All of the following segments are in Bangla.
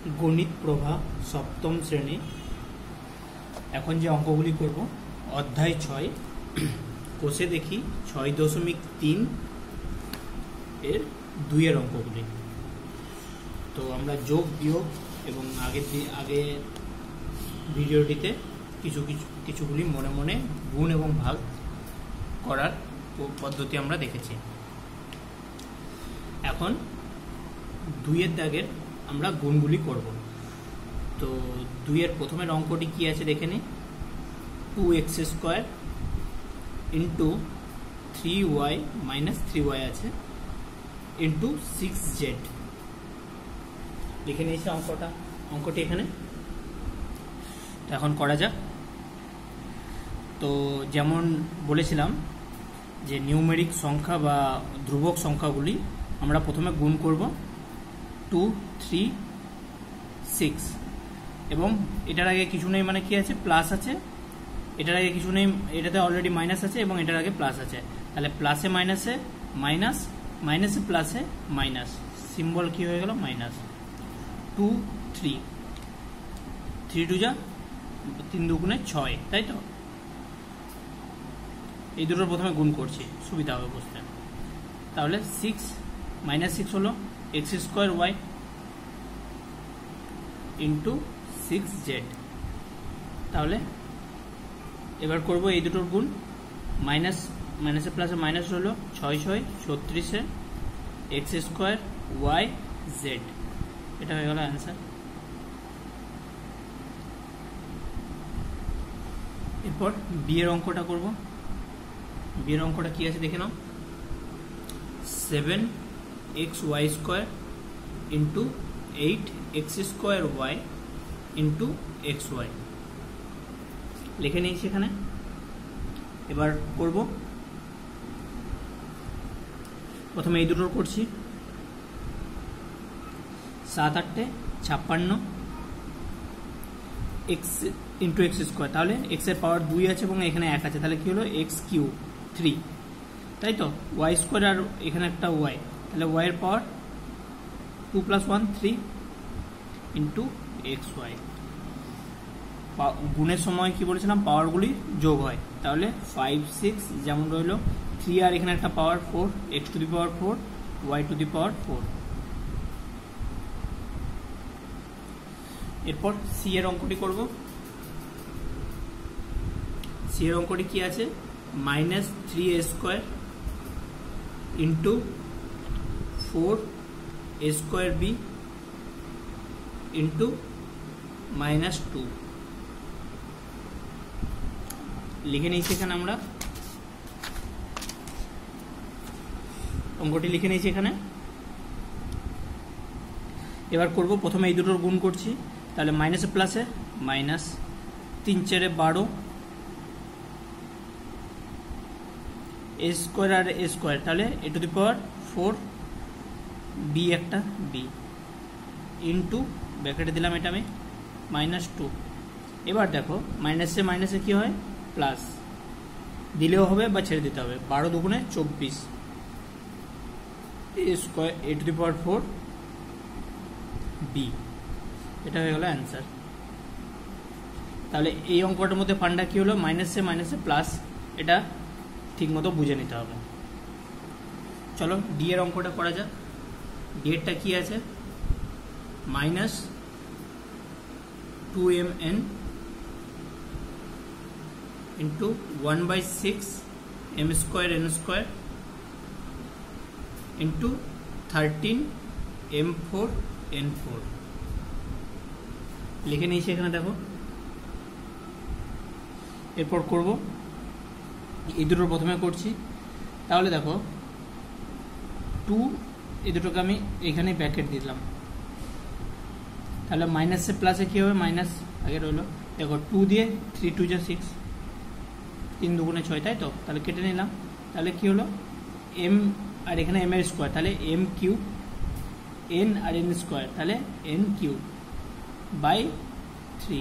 গণিত প্রভা সপ্তম শ্রেণী। এখন যে অঙ্কগুলি করব অধ্যায় 6 কোষে দেখি 6.3 এর 2 এর অঙ্কগুলি। তো আমরা যোগ বিয়োগ এবং আগে ভিডিওটিতে কিছুগুলি মনে মনে গুণ এবং ভাগ করার পদ্ধতি আমরা দেখেছি। এখন 2 এর দাগের আমরা গুণগুলি করব। তো 2 এর প্রথমের অঙ্কটি কি আছে দেখে নিই। 2x² into 3y minus 3y আছে ইন্টু 6z লিখে নিয়েছি অঙ্কটি এখানে। এখন করা যাক। তো যেমন বলেছিলাম যে নিউমেরিক সংখ্যা বা ধ্রুবক সংখ্যাগুলি আমরা প্রথমে গুণ করব 2, 3, 6 এবং এটার আগে কিছু নেই, মানে কি আছে, প্লাস আছে। এটার আগে কিছু নেই, এটাতে অলরেডি মাইনাস আছে এবং এটার আগে প্লাস আছে। তাহলে প্লাসে মাইনাসে মাইনাস, মাইনাসে প্লাসে মাইনাস, সিম্বল কি হয়ে গেল মাইনাস। 2, 3, 3 2 যা 3 2 6, তাই তো। এই দুটোর প্রথমে গুণ করছি, সুবিধা হবে বুঝতে। তাহলে 6 মাইনাস 6 হলো x² ইন্টু 6z। তাহলে এবার করব এই দুটোর গুণ। মাইনাসে প্লাসে মাইনাস হলো 6 6 36 x² y z। এটা হয়ে গেল অ্যান্সার। এরপর বিয়ের অঙ্কটা করব। বিয়ের অঙ্কটা কি আছে দেখে নাও। 7xy² into 8x² into xy লিখে নিয়েছি এখানে। এবার করব, প্রথমে এই দুটোর করছি। 7 8 56 x ইন্টু x²। তাহলে x এর পাওয়ার 2 আছে এবং এখানে 1 আছে, তাহলে কি হলো x³ 3, তাই তো। y² আর এখানে একটা y, তাহলে y এর পাওয়ার 2 + 1 3 ইন্টু xy। গুণের সময় কি বলেছিলাম, পাওয়ারগুলি যোগ হয়। তাহলে 5 6 যেমন রইল, 3 আর এখানে একটা পাওয়ার 4, x⁴ y⁴। এরপর সি এর অঙ্কটি করব। সি এর অঙ্কটি কি আছে, -3a² into 4a² b into -2 লিখে নিয়েছি এখানে। আমরা অঙ্কটি লিখে নিয়েছি এখানে। এবার করব, প্রথমে এই দুটোর গুণ করছি। তাহলে মাইনাসে প্লাসে মাইনাস, 3 4 12 a² আর a², তাহলে a⁴ b একটা b ইন্টু ব্র্যাকেটে দিলাম এটা আমি -2। এবার দেখো মাইনাসে মাইনাসে কি হয়, প্লাস দিলেও হবে বা ছেড়ে দিতে হবে। 12 2 24 a⁴ b, এটা হয়ে গেল অ্যান্সার। তাহলে এই অঙ্কটার মধ্যে ফান্ডা কি হলো, মাইনাসে মাইনাসে প্লাস, এটা ঠিক মতো বুঝে নিতে হবে। চলো ডি এর অঙ্কটা করা যাক। ডি এরটা কি আছে, -2mn into 1/6 m² n² into 13 m4 n4 লিখে নিয়েছি এখানে দেখো। এরপর করব, এই দুটোর প্রথমে করছি। তাহলে দেখো 2, এই দুটোকে আমি এখানে ব্র্যাকেট দিলাম। তাহলে মাইনাসে প্লাসে কি হবে, মাইনাস আগে রইল। দেখো 2 দিয়ে 3 2 যা 6, 3 2 6, তাই তো। তাহলে কেটে নিলাম। তাহলে কি হলো, m আর এখানে m এর স্কোয়ার, তাহলে m³ n আর n², তাহলে n³/3,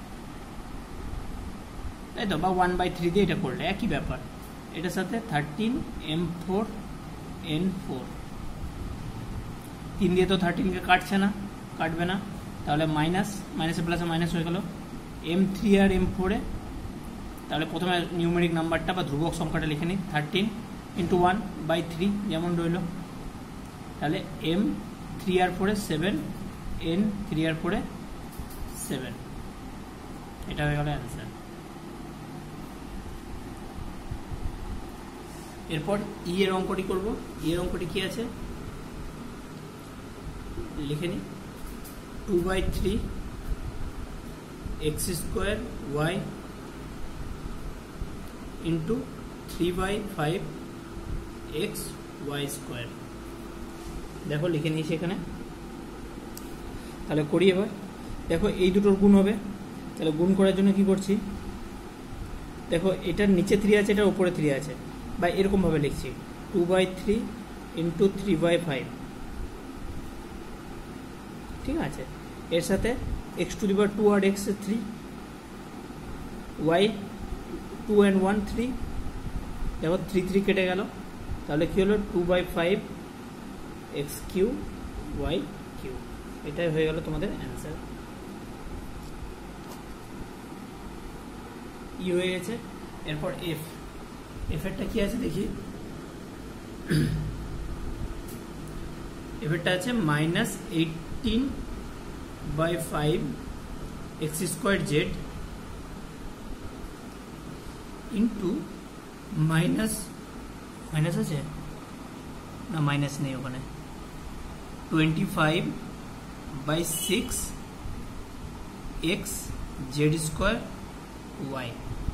তাই তো, বা 1/3 দিয়ে এটা করলে একই ব্যাপার। এটার সাথে 13 m4 n4, 3 দিয়ে তো 13 কে কাটবে না, তাহলে মাইনাসে প্লাসে মাইনাস হয়ে গেল M3 আর M4 এ। তাহলে প্রথমে নিউমেরিক নাম্বারটা বা ধ্রুবক সংখ্যাটা লিখে নিই 13 × 1/3 যেমন রইল। তাহলে M3 আর 4 এ 7, N3 আর 4 এ 7, এটা হয়ে গেল অ্যান্সার। এরপর ই এর অঙ্কটি করব। ই এর অঙ্কটি কি আছে লিখে নিই 2/3 x² y × 3/5 x y²। দেখো লিখে নিয়েছি এখানে। তাহলে করি এবার। দেখো এই দুটোর গুণ হবে, তাহলে গুণ করার জন্য কি করছি, দেখো এটার নিচে 3 আছে, এটার উপরে 3 আছে, বা এরকমভাবে লিখছি 2/3 × 3/5, ঠিক আছে। এর সাথে x⁴ R x 3, y 2 and 1 3, দেখো 3 কেটে গেল, তাহলে কি হলো 2/5 x³ y³, এটাই হয়ে গেল তোমাদের অ্যান্সার। ই হয়ে গেছে। এরপর এফ এরটা কি আছে দেখি। এফেরটা আছে -18/5 x² z ইন্টু মাইনাস আছে না, মাইনাস নেই ওখানে, 25/6 x z² y,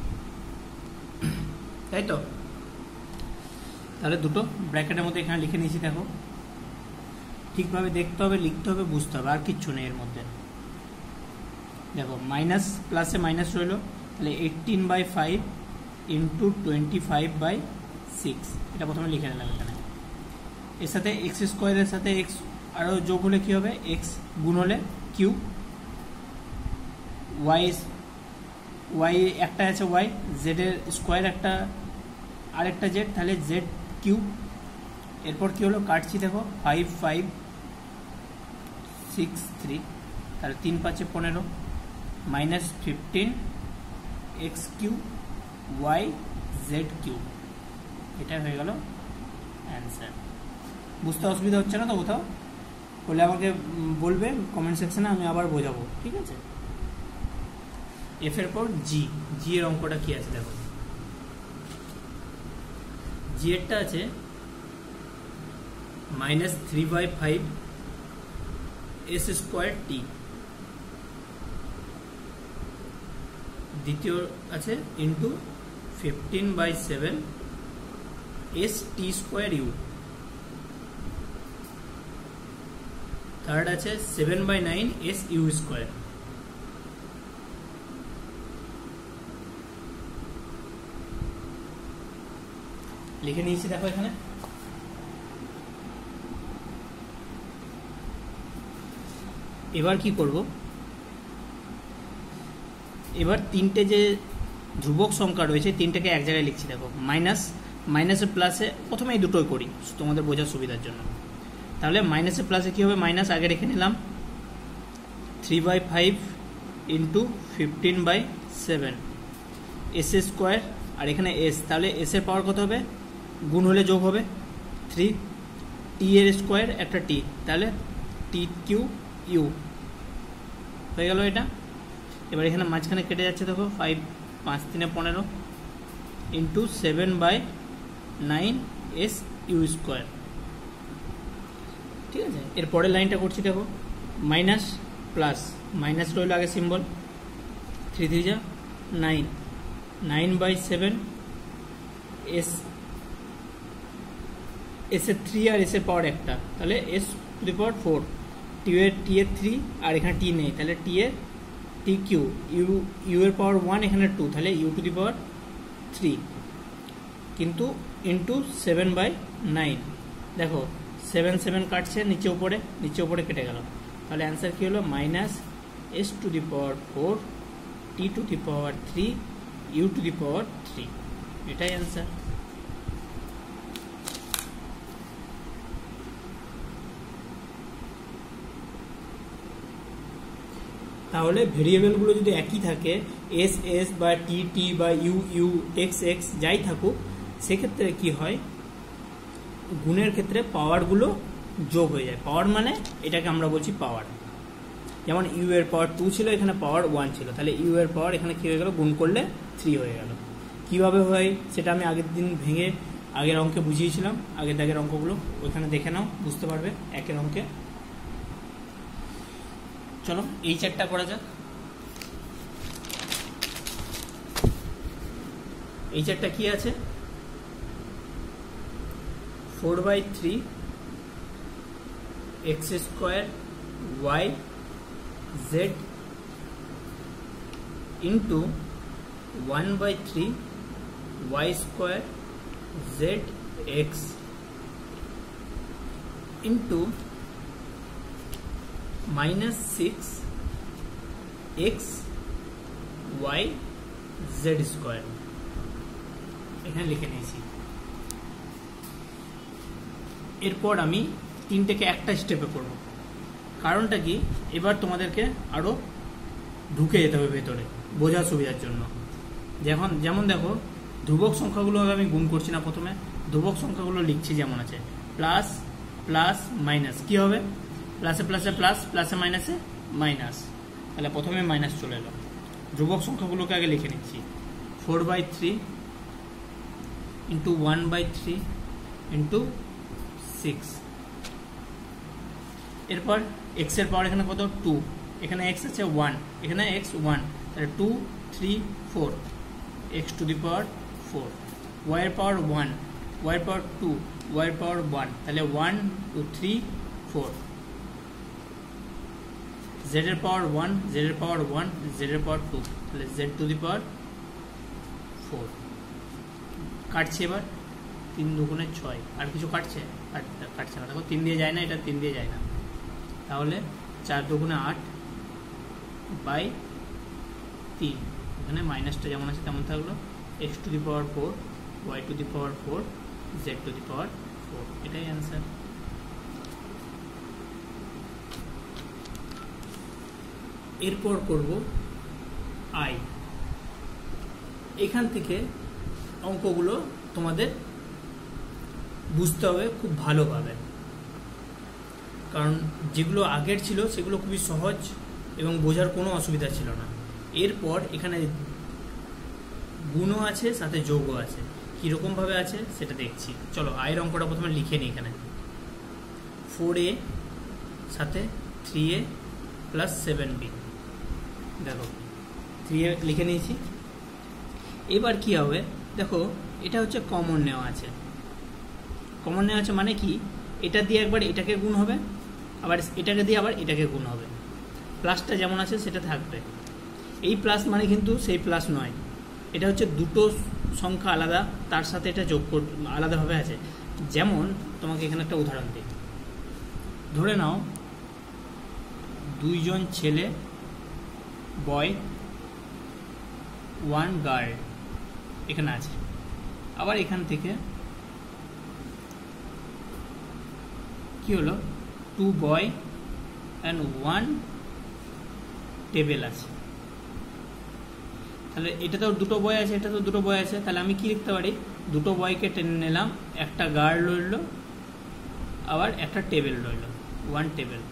তাই তো। তাহলে দুটো ব্র্যাকেটের মধ্যে এখানে লিখে নিয়েছি। দেখো ঠিকভাবে দেখতে হবে, লিখতে হবে, বুঝতে হবে, আর কিচ্ছু নেই এর মধ্যে। দেখো মাইনাস প্লাসে মাইনাস রইল, তাহলে 18/5 × 25/6, এটা প্রথমে লিখে নিলাম এখানে। এর সাথে x² এর সাথে x আরও যোগ হলে কি হবে, x গুণ হলে কিউ, y একটা আছে y, z এর স্কোয়ার একটা আরেকটা z, তাহলে z³। এরপর কি হলো, কাটছি, দেখো 5 5 6 3, তাহলে 3 5 15, -15 x³ y z³, এটা হয়ে গেল অ্যান্সার। বুঝতে অসুবিধা হচ্ছে না তো কোথাও, বলে আমাকে বলবে কমেন্ট সেকশনে, আমি আবার বোঝাবো, ঠিক আছে। এফ এর পর জি এর অঙ্কটা কি আছে দেখো। জি এরটা আছে -3/5 s² t, দ্বিতীয় আছে ইন্টু 15/7 st² u, থার্ড আছে 7/9 su²। লিখে নিয়েছি দেখো এখানে। এবার কি করব, এবার তিনটে যে ধ্রুবক সংখ্যা রয়েছে তিনটাকে এক জায়গায় লিখছি। দেখো মাইনাসে প্লাসে প্রথমে এই দুটোই করি তোমাদের বোঝার সুবিধার জন্য। তাহলে মাইনাসে প্লাসে কি হবে, মাইনাস আগে রেখে নিলাম 3/5 × 15/7 s², আর এখানে s, তাহলে s এর পাওয়ার কত হবে, গুণ হলে যোগ হবে 3, t এর স্কোয়ার একটা t, তাহলে t³ u হয়ে গেল এটা। এবার এখানে মাঝখানে কেটে যাচ্ছে, দেখো 5 5 3 15 × 7/9 su², ঠিক আছে। এর পরের লাইনটা করছি, দেখো মাইনাস প্লাস মাইনাস রইল আগে সিম্বল, 3 3 যা 9, 9/7 s এর 3 আর s এর পাওয়ার একটা, তাহলে s⁴, t এর 3 আর এখানে t নেই, তাহলে t এর t³ u এর পাওয়ার 1, এখানে 2, তাহলে u⁴, কিন্তু ইন্টু 7/9। দেখো 7 7 কাটছে, নিচে উপরে কেটে গেল, তাহলে অ্যান্সার কি হলো, -s⁴ t⁴ u⁴, এটাই অ্যান্সার। তাহলে ভেরিয়েবলগুলো যদি একই থাকে এস এস বা টি টি বা ইউ ইউ এক্স এক্স যাই থাকুক, সেক্ষেত্রে কি হয়, গুণের ক্ষেত্রে পাওয়ারগুলো যোগ হয়ে যায়। পাওয়ার মানে এটাকে আমরা বলছি পাওয়ার। যেমন ইউ এর পাওয়ার 2 ছিল, এখানে পাওয়ার 1 ছিল, তাহলে ইউ এর পাওয়ার এখানে কী হয়ে গেল, গুণ করলে 3 হয়ে গেল। কীভাবে হয় সেটা আমি আগের দিন ভেঙে আগের অঙ্কে বুঝিয়েছিলাম, আগের দাগের অঙ্কগুলো ওইখানে দেখে নাও, বুঝতে পারবে একের অঙ্কে। চলো এই চারটা করা যাক। এই চারটা কি আছে, 4/3 x square y z into 1/3 y square z x into -6 x y z square, এখানে লিখে নিয়েছি। এরপর আমি তিনটেকে একটা স্টেপে করব। কারণটা কি, এবার তোমাদেরকে আরও ঢুকে যেতে হবে ভেতরে বোঝার সুবিধার জন্য। যেমন দেখো, ধ্রুবক সংখ্যাগুলো আমি গুণ করছি না, প্রথমে ধ্রুবক সংখ্যাগুলো লিখছি যেমন আছে, প্লাস প্লাস মাইনাস, কি হবে, প্লাসে প্লাসে প্লাস, প্লাসে মাইনাসে মাইনাস, তাহলে প্রথমে মাইনাস চলে এলো। ধ্রুবক সংখ্যাগুলোকে আগে লিখে নিচ্ছি, 4/3 ইন্টু 1/3 ইন্টু 6। এরপর এক্স এর পাওয়ার এখানে কত, 2, এখানে এক্স আছে 1, এখানে এক্স 1, তাহলে 2 3 4 x to the power 4, y এর পাওয়ার 1, ওয়াই এর পাওয়ার 2, ওয়াই এর পাওয়ার 1, তাহলে 1 2 3 4, জেড এর পাওয়ার 1, জেড এর পাওয়ার 1, জেড এর পাওয়ার 2, তাহলে জেড টু দি পাওয়ার 4। কাটছে এবার, 3 দুগুণে 6, আর কিছু কাটছে, কাটছে না, দেখো 3 দিয়ে যায় না, এটা 3 দিয়ে যায় না, তাহলে 4 দুগুণে 8/3, এখানে মাইনাসটা যেমন আছে তেমন থাকলো, x to the power 4, y to the power 4, z to the power 4, এটাই অ্যান্সার। এরপর করব আই। এখান থেকে অঙ্কগুলো তোমাদের বুঝতে হবে খুব ভালোভাবে, কারণ যেগুলো আগের ছিল সেগুলো খুবই সহজ এবং বোঝার কোনো অসুবিধা ছিল না। এরপর এখানে গুণও আছে, সাথে যোগও আছে, কীরকমভাবে আছে সেটা দেখছি। চলো আয়ের অঙ্কটা প্রথমে লিখে নিই। এখানে 4a সাথে 3a প্লাস 7b, দেখো 3a লিখে নিয়েছি। এবার কি হবে, দেখো এটা হচ্ছে কমন নেওয়া আছে, কমন নেওয়া আছে মানে কি, এটা দিয়ে একবার এটাকে গুণ হবে, আবার এটাকে দিয়ে আবার এটাকে গুণ হবে, প্লাসটা যেমন আছে সেটা থাকবে। এই প্লাস মানে কিন্তু সেই প্লাস নয়, এটা হচ্ছে দুটো সংখ্যা আলাদা, তার সাথে এটা যোগ আলাদাভাবে আছে। যেমন তোমাকে এখানে একটা উদাহরণ দিই, ধরে নাও 2 জন ছেলে, বয় 1 গার্ল এখানে আছে, আবার এখান থেকে কি হলো, 2 বয় অ্যান্ড 1 টেবিল আছে, তাহলে এটা তো দুটো বয় আছে, এটা তো দুটো বয় আছে, তাহলে আমি কি লিখতে পারি, দুটো বয়কে টেনে নিলাম, একটা গার্ল রইল, আবার একটা টেবিল রইল, 1 টেবিল।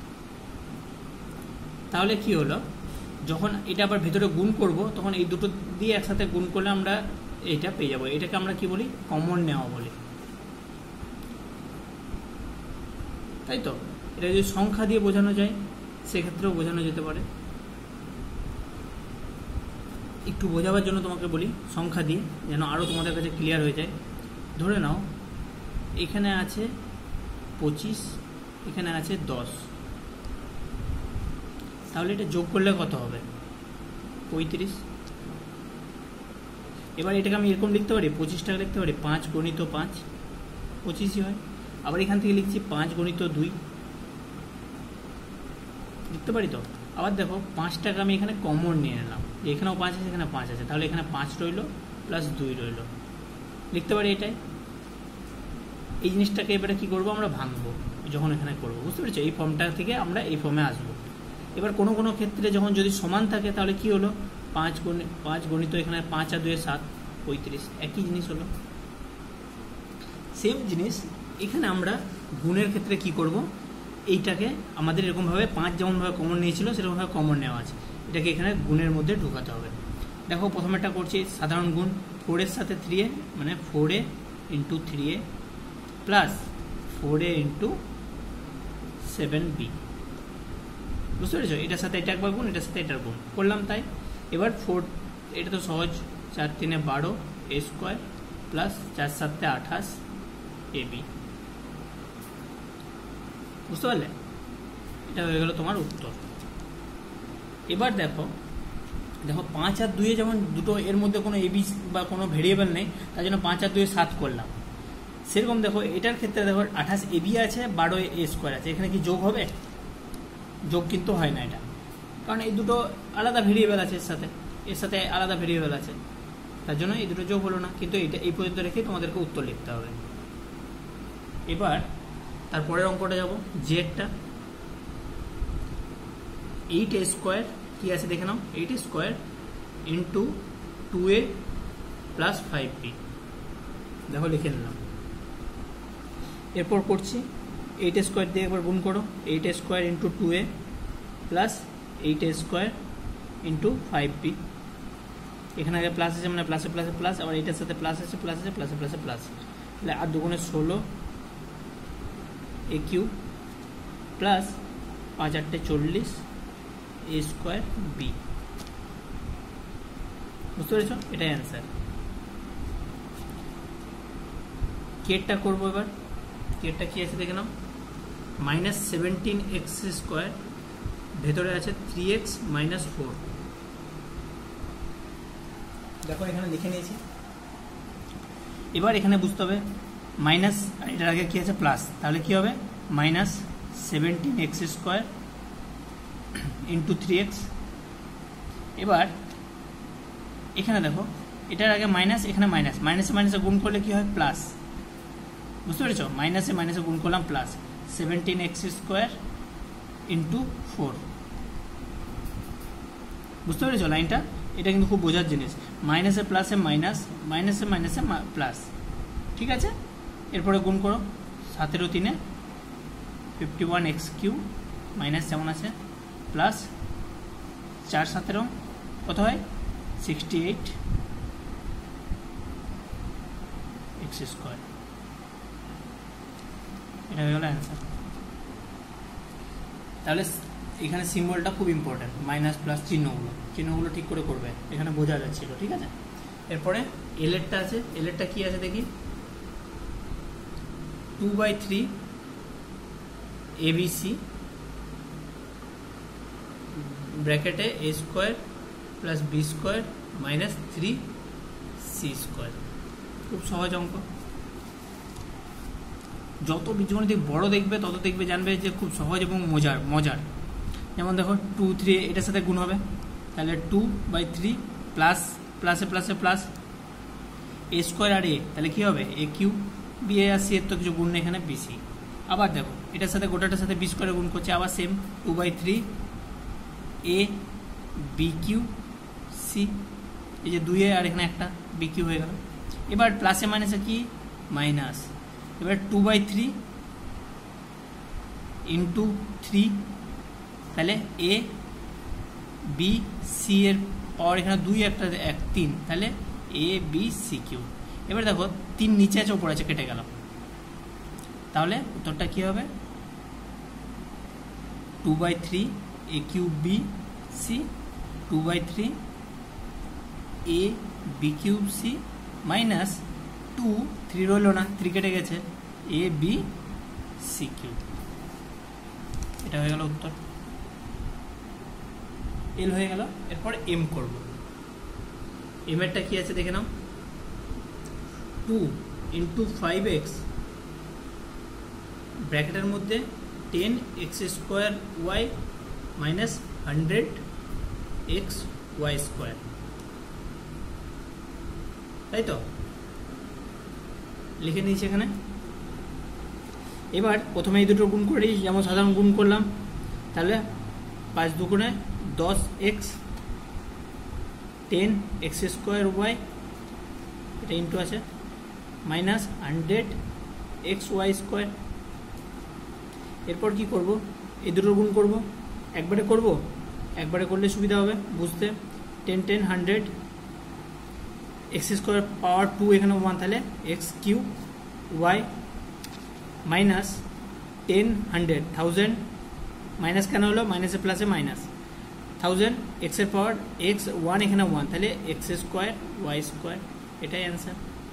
তাহলে কি হলো, যখন এটা আবার ভেতরে গুণ করব, তখন এই দুটো দিয়ে একসাথে গুণ করলে আমরা এইটা পেয়ে যাবো। এটাকে আমরা কি বলি, কমন নেওয়া বলি, তাই তো। এটা যদি সংখ্যা দিয়ে বোঝানো যায় সেক্ষেত্রেও বোঝানো যেতে পারে। একটু বোঝাবার জন্য তোমাকে বলি সংখ্যা দিয়ে, যেন আরও তোমাদের কাছে ক্লিয়ার হয়ে যায়। ধরে নাও এখানে আছে 25, এখানে আছে 10, তাহলে এটা যোগ করলে কত হবে, 35। এবার এটাকে আমি এরকম লিখতে পারি, 25টাকে লিখতে পারি 5 গণিত 5, 25ই হয়। আবার এখান থেকে লিখছি 5 গণিত 2, লিখতে পারি তো। আবার দেখো 5টাকে আমি এখানে কমন নিয়ে নিলাম, এখানেও 5 আছে, এখানে 5 আছে, তাহলে এখানে 5 রইল প্লাস 2 রইল, লিখতে পারি এটাই। এই জিনিসটাকে এবারে কি করব, আমরা ভাঙবো যখন এখানে করবো, বুঝতে পেরেছো, এই ফর্মটা থেকে আমরা এই ফর্মে আসবো। এবার কোনো কোনো ক্ষেত্রে যখন যদি সমান থাকে তাহলে কি হলো, 5 গণিত এখানে 5 আর 2 7 35, একই জিনিস হলো। সেম জিনিস এখানে আমরা গুণের ক্ষেত্রে কি করব, এইটাকে আমাদের এরকমভাবে 5 যেমনভাবে কমন নিয়েছিল সেরকমভাবে কমন নেওয়া আছে, এটাকে এখানে গুণের মধ্যে ঢোকাতে হবে। দেখো প্রথমেটা করছি সাধারণ গুণ, 4 এর সাথে 3a মানে 4a into 3a plus 4a into 7b, বুঝতে পেরেছো? এটার সাথে এটা একবার গুণ, এটার সাথে এটার গুণ করলাম। তাই এবার 4, এটা তো সহজ, 4 3 12 a স্কোয়ার প্লাস 4 7 28 ab, বুঝতে পারলে? এটা হয়ে গেল তোমার উত্তর। এবার দেখো 5 আর 2 যেমন দুটো এর মধ্যে কোনো এবি বা কোনো ভেরিয়েবল নেই, তার জন্য 5 আর 2 7 করলাম। সেরকম দেখো এটার ক্ষেত্রে দেখো 28 এবি আছে, 12 এ স্কোয়ার আছে, এখানে কি যোগ হবে? যোগ কিন্তু হয় না এটা, কারণ এই দুটো আলাদা ভেরিয়েবল আছে, এর সাথে আলাদা ভেরিয়েবল আছে, তার জন্য এই দুটো যোগ হলো না। কিন্তু এটা এই পর্যন্ত রেখে তোমাদেরকে উত্তর লিখতে হবে। এবার তারপরের অঙ্কটা যাব, জেডটা 8a স্কোয়ার কি আছে দেখে নাও, 8a square into 2a plus 5b, দেখো লিখে নিলাম। এরপর করছি 8a স্কোয়ার দিয়ে একবার গুণ করো, 8a square into 2a plus 8a square into 5b, এখানে আগে প্লাস আছে মানে প্লাসে প্লাসে প্লাস, আবার এটার সাথে প্লাস আছে প্লাস আছে প্লাসে প্লাসে প্লাস, তাহলে আর দুগুণে 16 a cube plus 5 8 40 a square b, বুঝতে পেরেছ? এটাই অ্যান্সার। কেটটা করবো এবার, কেটটা কি আছে দেখে নাও, -17x স্কোয়ার, ভেতরে আছে 3x - 4, দেখো এখানে লিখে নিয়েছি। এবার এখানে বুঝতে হবে মাইনাস, এটার আগে কি আছে প্লাস, তাহলে কি হবে -17x স্কোয়ার ইন্টু 3x। এবার এখানে দেখো এটার আগে মাইনাস, এখানে মাইনাস, মাইনাসে মাইনাসে গুণ করলে কি হয় প্লাস, বুঝতে পেরেছ? মাইনাসে মাইনাসে গুণ করলাম প্লাস 17x স্কোয়ার ইন্টু 4, বুঝতে পেরেছ লাইনটা? এটা কিন্তু খুব বোঝার জিনিস, মাইনাসে প্লাসে মাইনাস, মাইনাসে মাইনাসে প্লাস, ঠিক আছে? এরপরে গুণ করো 7 3 51x কিউব মাইনাস যেমন আছে প্লাস 4 7 কত হয় 68x স্কোয়ার, এটা হয়ে গেল অ্যান্সার। তাহলে এখানে সিম্বলটা খুব ইম্পর্টেন্ট, মাইনাস প্লাস চিহ্নগুলো ঠিক করে করবে, এখানে বোঝা যাচ্ছিল, ঠিক আছে? এরপরে এলেরটা আছে, এলেরটা কি আছে দেখি, 2/3 ABC ব্র্যাকেটে a square plus b square minus 3c square, খুব সহজ অঙ্ক। যত বীজগণিত বড় দেখবে তত দেখবে জানবে যে খুব সহজ এবং মজার। যেমন দেখো 2 3 এটার সাথে গুণ হবে, তাহলে 2/3 প্লাস প্লাসে প্লাসে প্লাস a স্কোয়ার আর a, তাহলে কি হবে a কিউব, b a আর c এর তো কিছু গুণ নেই এখানে bc। আবার দেখো এটার সাথে গোটাটার সাথে b স্কোয়ারে গুণ করছে, আবার same 2/3 a b cube c, এই যে 2a আর এখানে একটা b কিউব হয়ে গেল। এবার প্লাসে মাইনাসে কি মাইনাস, এবার 2/3 ইন্টু 3, তাহলে a b c এর পাওয়ার এখানে 2 একটা 1 3, তাহলে a b c কিউব। এবার দেখো 3 নিচে আছে উপরে আছে, কেটে গেল, তাহলে উত্তরটা কি হবে 2/3 a cube b c 2/3 a b cube c minus 2 3 রইল না, 3 কেটে গেছে a b c কিউব, এটা হয়ে গেল উত্তর। এল হয়ে গেল। এরপর এম করব, এম এরটা কি আছে দেখে নাও, 2 ইন্টু 5x ব্র্যাকেটের মধ্যে 10x square y minus 100x y square, তাই তো লিখে নিয়েছি এখানে। এবার প্রথমে এই দুটো গুণ করেই যেমন সাধারণ গুণ করলাম, তাহলে 5 দুগুণে 10x 10x স্কোয়ার y, এটা ইন্টু আছে, মাইনাস 100xy স্কোয়ার। এরপর কি করব, এই দুটোর গুণ করব। একবারে করব, একবারে করলে সুবিধা হবে বুঝতে। 10 10 100 এক্স স্কোয়ার পাওয়ার 2 এখানে 1, তাহলে x cube y minus 10 100 1000, minus কেন হলো, মাইনাসে প্লাসে মাইনাস 1000 এক্সের পাওয়ার এক্স 1 এখানে 1, তাহলে এক্স স্কোয়ার ওয়াই স্কোয়ার, এটাই অ্যান্সার।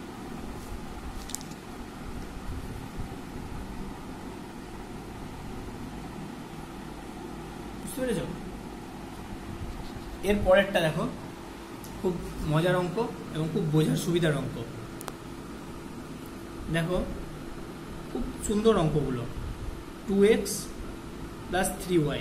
বুঝতে পেরেছ? এর পরেরটা দেখো, খুব মজার অঙ্ক এবং খুব বোঝার সুবিধার অঙ্ক। দেখো খুব সুন্দর অঙ্কগুলো। 2x প্লাস 3y,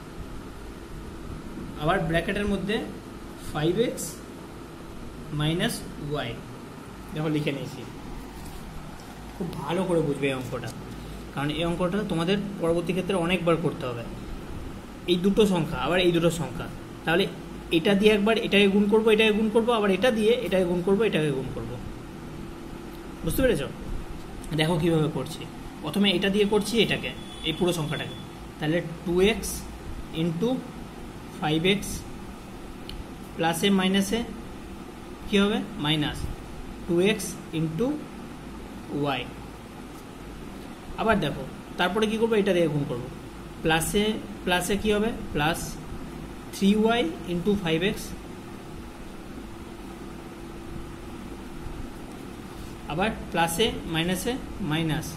আবার ব্র্যাকেটের মধ্যে 5x মাইনাস ওয়াই। দেখো লিখে নিয়েছি, খুব ভালো করে বুঝবে এই অঙ্কটা, কারণ এই অঙ্কটা তোমাদের পরবর্তী ক্ষেত্রে অনেকবার করতে হবে। এই দুটো সংখ্যা আবার এই দুটো সংখ্যা, তাহলে এটা দিয়ে একবার এটাকে গুণ করবো, এটাকে গুণ করবো, আবার এটা দিয়ে এটাকে গুণ করবো, এটাকে গুণ করবো। বুঝতে পেরেছ? দেখো কিভাবে করছি। প্রথমে এটা দিয়ে করছি এটাকে, এই পুরো সংখ্যাটাকে, তাহলে 2x ইন্টু 5x প্লাসে মাইনাসে কী হবে, মাইনাস 2x ইন্টু ওয়াই। আবার দেখো তারপরে কী করবো, এটা দিয়ে গুণ করবো, প্লাসে প্লাসে কী হবে, প্লাস 3y ইন্টু 5x, আবার প্লাসে মাইনাসে মাইনাস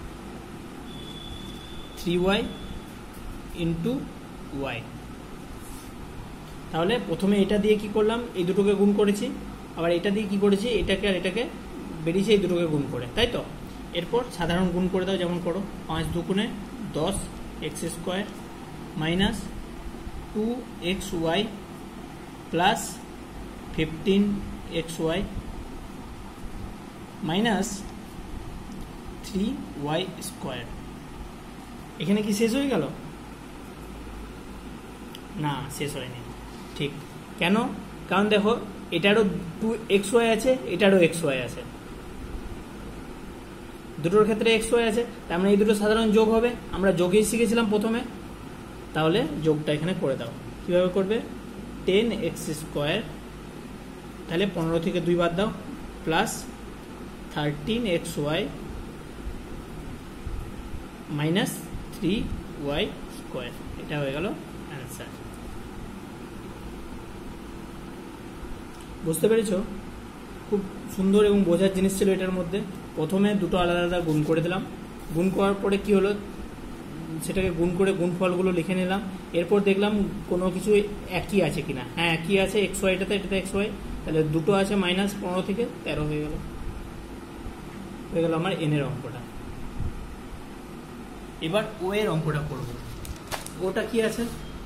3y ইন্টু ওয়াই। তাহলে প্রথমে এটা দিয়ে কি করলাম, এই দুটোকে গুণ করেছি, আবার এটা দিয়ে কি করেছি, এটাকে আর এটাকে বেরিয়েছে এই দুটোকে গুণ করে, তাই তো? এরপর সাধারণ গুণ করে দাও, যেমন করো 5 দুগুণে 10x square minus 2xy plus 15xy minus 3y square. এখানে কি শেষ হয়ে গেল? না, শেষ হয়নি। ঠিক, কেন? কারণ দেখো এটারও 2xy আছে, এটারও xy আছে, দুটোর ক্ষেত্রে xy আছে, তার মানে এই দুটো সাধারণ যোগ হবে। আমরা যোগেই শিখেছিলাম প্রথমে, তাহলে যোগটা এখানে করে দাও। কিভাবে করবে, 10x স্কোয়ার, তাহলে 15 থেকে 2 বাদ দাও, plus 13xy minus 3y square, এটা হয়ে গেল অ্যান্সার। বুঝতে পেরেছ? খুব সুন্দর এবং বোঝার জিনিস ছিল এটার মধ্যে। প্রথমে দুটো আলাদা আলাদা গুণ করে দিলাম, গুণ করার পরে কি হলো, সেটাকে গুণ করে গুণফলগুলো লিখে নিলাম। এরপর দেখলাম কোনো কিছু একই আছে কিনা। হ্যাঁ, একই আছে, xy এটাতে, এটাতে xy, তাহলে দুটো আছে, মাইনাস 15 থেকে 13 হয়ে গেল আমার এন এর অঙ্কটা। এবার ও এর অঙ্কটা করব। ওটা কি আছে,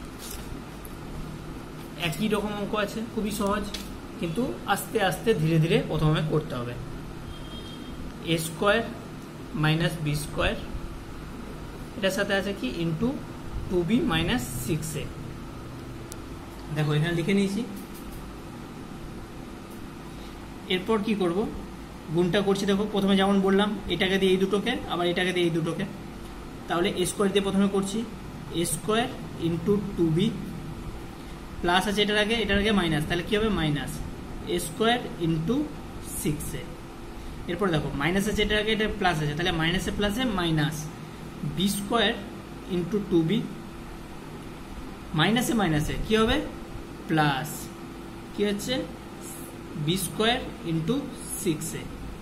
একই রকম অঙ্ক আছে, খুবই সহজ, কিন্তু আস্তে আস্তে ধীরে ধীরে প্রথমে করতে হবে। A square minus b square, এটার সাথে আছে কি, ইন্টু 2b মাইনাস 6a। দেখো এখানে লিখে নিয়েছি। এরপর কি করব, গুণটা করছি। দেখো প্রথমে যেমন বললাম, এটাকে দিয়ে এই দুটোকে, আবার এটাকে দিয়ে এই দুটোকে, তাহলে এ স্কোয়ার দিয়ে প্রথমে করছি, এ স্কোয়ার ইন্টু 2b, প্লাস আছে এটার আগে মাইনাস, তাহলে কি হবে, মাইনাস এ স্কোয়ার ইন্টু 6a। এরপর দেখো মাইনাস আছে এটার আগে, এটা প্লাস আছে, তাহলে মাইনাসে প্লাসে minus b square into 2b, মাইনাসে মাইনাসে কি হবে, প্লাস কি হচ্ছে, বি স্কোয়ার ইন্টু 6a।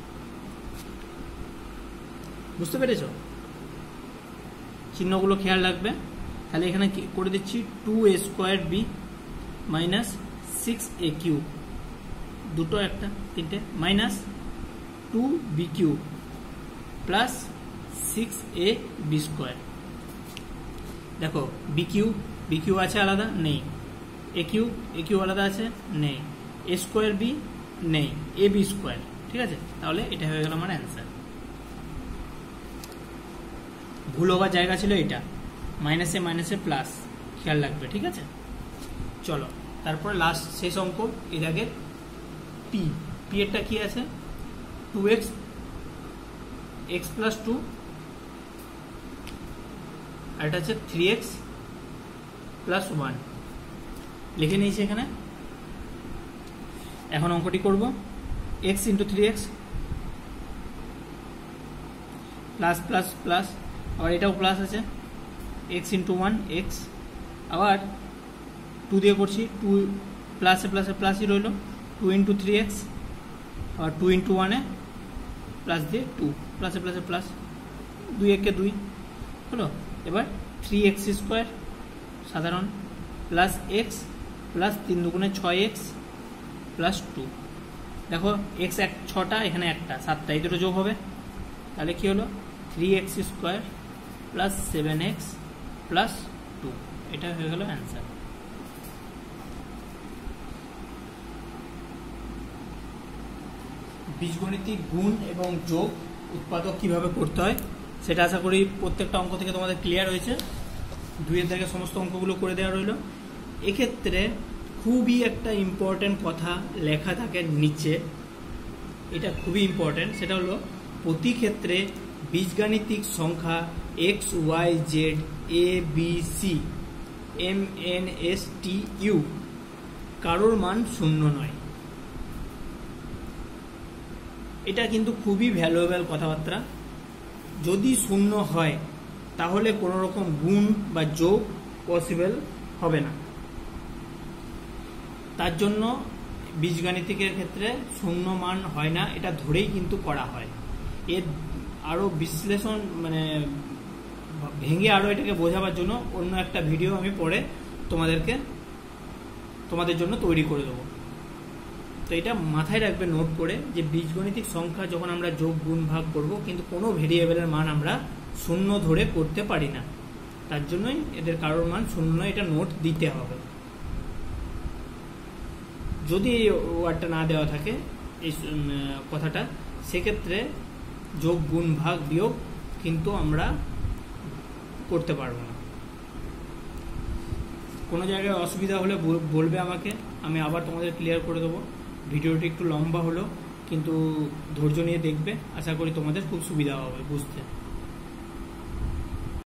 বুঝতে পেরেছ? চিহ্নগুলো খেয়াল রাখবে। তাহলে এখানে কি করে দিচ্ছি, 2a square B minus 6a cube, দুটো একটা তিনটে, minus 2b cube plus 6a b square. দেখো বি কিউ আছে আলাদা, নেই। এ কিউ আলাদা আছে, নেই। এ স্কোয়ার বি নেই, এ বি স্কোয়ার, ঠিক আছে? তাহলে এটা হয়ে গেল আমার অ্যান্সার। ভুল হওয়ার জায়গা ছিল এটা, মাইনাসে মাইনাসে প্লাস, খেয়াল রাখবে, ঠিক আছে। চলো তারপরে লাস্ট শেষ অঙ্ক, এর আগে পি এরটা কি আছে, 2x x প্লাস 2, আর এটা হচ্ছে 3x প্লাস 1 লিখে নিয়েছি এখানে। এখন অঙ্কটি করব, x into 3x plus plus plus, আবার এটাও প্লাস আছে, x ইন্টু 1 x, আবার 2 দিয়ে করছি, 2 প্লাসে প্লাসে প্লাসই রইল, 2 ইন্টু 3x, আর 2 ইন্টু 1 প্লাস দিয়ে 2 প্লাসে প্লাসে প্লাস, 2 একে 2 হলো। এবার 3x স্কোয়ার সাধারণ প্লাস x প্লাস 3 দুগুণে 6x প্লাস 2, দেখো x 6টা, এখানে একটা 7টা, এই দুটো যোগ হবে, তাহলে কি হলো 3x square plus 7x plus 2, এটা হয়ে গেল অ্যান্সার। বীজগণিতিক গুণ এবং যোগ উৎপাদক কিভাবে করতে হয় সেটা আশা করি প্রত্যেকটা অঙ্ক থেকে তোমাদের ক্লিয়ার হয়েছে। 2 থেকে সমস্ত অঙ্কগুলো করে দেওয়া রইল। এক্ষেত্রে খুবই একটা ইম্পর্টেন্ট কথা লেখা থাকে নিচে, এটা খুবই ইম্পর্টেন্ট, সেটা হলো প্রতি ক্ষেত্রে বীজগাণিতিক সংখ্যা X Y Z A B C M N S T U কারোর মান 0 নয়। এটা কিন্তু খুবই ভ্যালুয়েবল কথাবার্তা। যদি 0 হয় তাহলে কোনো রকম গুণ বা যোগ পসিবল হবে না। তার জন্য বীজগাণিতিকের ক্ষেত্রে 0 মান হয় না, এটা ধরেই কিন্তু করা হয়। এর আরও বিশ্লেষণ মানে ভেঙে আরও এটাকে বোঝাবার জন্য অন্য একটা ভিডিও আমি পরে তোমাদের জন্য তৈরি করে দেবো। তো এটা মাথায় রাখবে নোট করে, যে বীজগণিতিক সংখ্যা যখন আমরা যোগ গুণ ভাগ করব কিন্তু কোনো ভেরিয়েবলের মান আমরা 0 ধরে করতে পারি না, তার জন্যই এদের কারোর মান 0 নয়, এটা নোট দিতে হবে। যদি এই ওয়ার্ডটা না দেওয়া থাকে এই কথাটা, সেক্ষেত্রে যোগ গুণ ভাগ বিয়োগ কিন্তু আমরা করতে পারবো না। কোনো জায়গায় অসুবিধা হলে বলবে আমাকে, আমি আবার তোমাদের ক্লিয়ার করে দেবো। ভিডিওটি একটু লম্বা হলো, কিন্তু ধৈর্য নিয়ে দেখবে, আশা করি তোমাদের খুব সুবিধা হবে বুঝতে।